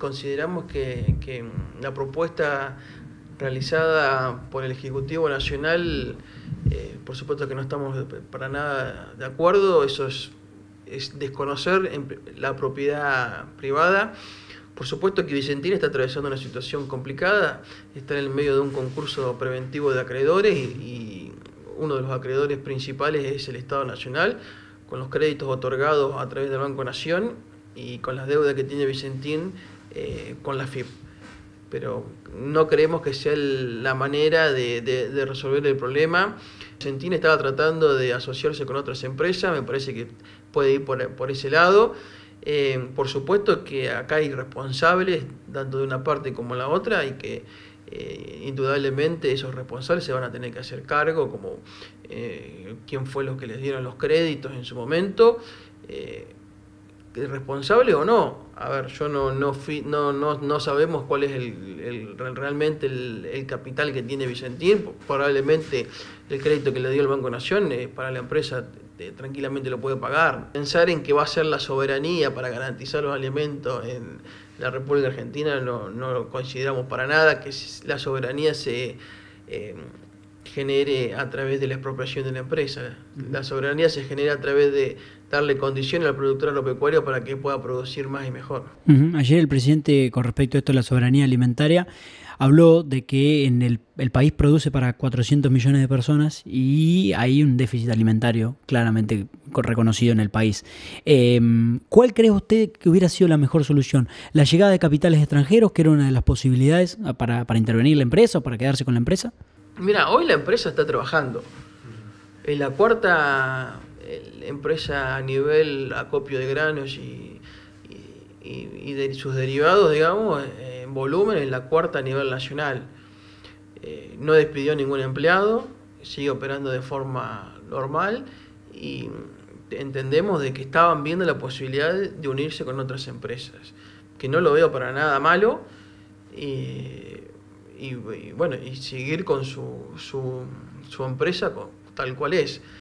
consideramos que la propuesta realizada por el Ejecutivo Nacional, por supuesto que no estamos para nada de acuerdo. Eso es desconocer la propiedad privada. Por supuesto que Vicentín está atravesando una situación complicada, está en el medio de un concurso preventivo de acreedores y uno de los acreedores principales es el Estado Nacional, con los créditos otorgados a través del Banco Nación y con las deudas que tiene Vicentín con la FIP. Pero no creemos que sea la manera de resolver el problema. Vicentín estaba tratando de asociarse con otras empresas, me parece que puede ir por ese lado. Por supuesto que acá hay responsables, tanto de una parte como de la otra, y que indudablemente esos responsables se van a tener que hacer cargo, como quién fue los que les dieron los créditos en su momento, responsable o no. A ver, yo no sabemos cuál es realmente el capital que tiene Vicentín. Probablemente el crédito que le dio el Banco Nación para la empresa tranquilamente lo puede pagar. Pensar en que va a ser la soberanía para garantizar los alimentos en la República Argentina no lo consideramos para nada, que la soberanía se genere a través de la expropiación de la empresa. La soberanía se genera a través de darle condiciones al productor agropecuario para que pueda producir más y mejor. Ayer el presidente, con respecto a esto de la soberanía alimentaria, habló de que en el país produce para 400 millones de personas y hay un déficit alimentario claramente reconocido en el país. ¿Cuál cree usted que hubiera sido la mejor solución? ¿La llegada de capitales extranjeros, que era una de las posibilidades para intervenir la empresa o para quedarse con la empresa? Mira, hoy la empresa está trabajando. Es la cuarta empresa a nivel acopio de granos y de sus derivados, digamos, en volumen, es la cuarta a nivel nacional. No despidió ningún empleado, sigue operando de forma normal y entendemos de que estaban viendo la posibilidad de unirse con otras empresas, que no lo veo para nada malo, y bueno, y seguir con su empresa tal cual es.